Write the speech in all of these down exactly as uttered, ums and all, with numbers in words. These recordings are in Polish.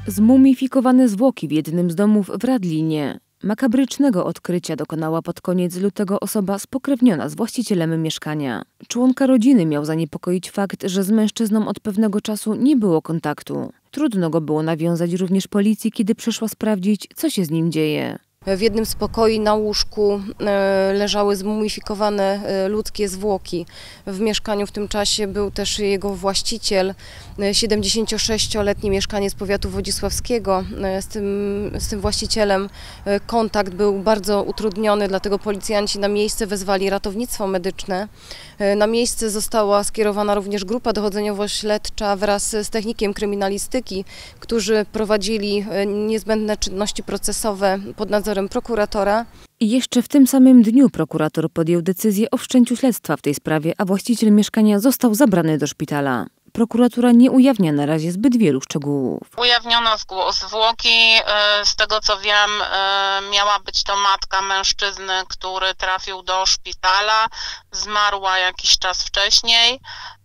Zmumifikowane zwłoki w jednym z domów w Radlinie. Makabrycznego odkrycia dokonała pod koniec lutego osoba spokrewniona z właścicielem mieszkania. Członka rodziny miał zaniepokoić fakt, że z mężczyzną od pewnego czasu nie było kontaktu. Trudno go było nawiązać również policji, kiedy przyszła sprawdzić, co się z nim dzieje. W jednym z pokoi na łóżku leżały zmumifikowane ludzkie zwłoki. W mieszkaniu w tym czasie był też jego właściciel, siedemdziesięciosześcioletni mieszkaniec powiatu wodzisławskiego. Z tym, z tym właścicielem kontakt był bardzo utrudniony, dlatego policjanci na miejsce wezwali ratownictwo medyczne. Na miejsce została skierowana również grupa dochodzeniowo-śledcza wraz z technikiem kryminalistyki, którzy prowadzili niezbędne czynności procesowe pod nadzorem prokuratora. I jeszcze w tym samym dniu prokurator podjął decyzję o wszczęciu śledztwa w tej sprawie, a właściciel mieszkania został zabrany do szpitala. Prokuratura nie ujawnia na razie zbyt wielu szczegółów. Ujawniono zwłoki. Z tego co wiem, miała być to matka mężczyzny, który trafił do szpitala. Zmarła jakiś czas wcześniej.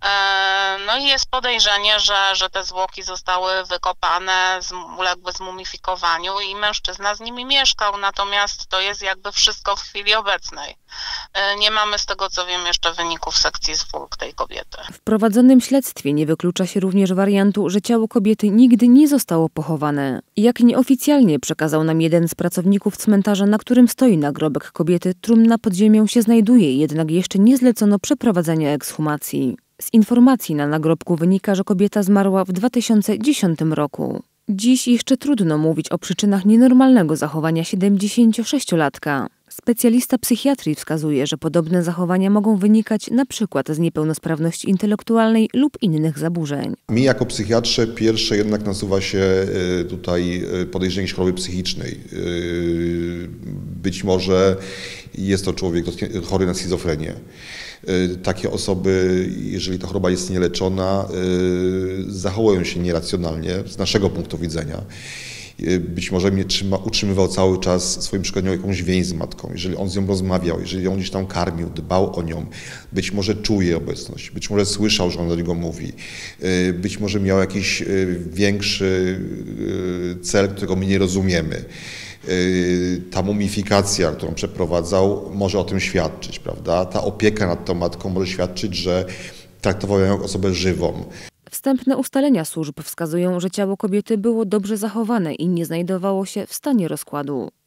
No i jest podejrzenie, że, że te zwłoki zostały wykopane, uległy zmumifikowaniu i mężczyzna z nimi mieszkał. Natomiast to jest jakby wszystko w chwili obecnej. Nie mamy z tego co wiem jeszcze wyników sekcji zwłok tej kobiety. W prowadzonym śledztwie nie wyklucza się również wariantu, że ciało kobiety nigdy nie zostało pochowane. Jak nieoficjalnie przekazał nam jeden z pracowników cmentarza, na którym stoi nagrobek kobiety, trumna pod ziemią się znajduje, jednak jeszcze nie zlecono przeprowadzenia ekshumacji. Z informacji na nagrobku wynika, że kobieta zmarła w dwa tysiące dziesiątym roku. Dziś jeszcze trudno mówić o przyczynach nienormalnego zachowania siedemdziesięciosześciolatka. Specjalista psychiatrii wskazuje, że podobne zachowania mogą wynikać na przykład z niepełnosprawności intelektualnej lub innych zaburzeń. Mi jako psychiatrze pierwsze jednak nasuwa się tutaj podejrzenie choroby psychicznej. Być może jest to człowiek chory na schizofrenię. Takie osoby, jeżeli ta choroba jest nieleczona, zachowują się nieracjonalnie z naszego punktu widzenia. Być może mnie trzyma, utrzymywał cały czas swoim mieszkaniem jakąś więź z matką, jeżeli on z nią rozmawiał, jeżeli ją gdzieś tam karmił, dbał o nią, być może czuje obecność, być może słyszał, że on do niego mówi, być może miał jakiś większy cel, którego my nie rozumiemy. Ta mumifikacja, którą przeprowadzał, może o tym świadczyć, prawda? Ta opieka nad tą matką może świadczyć, że traktował ją jak osobę żywą. Wstępne ustalenia służb wskazują, że ciało kobiety było dobrze zachowane i nie znajdowało się w stanie rozkładu.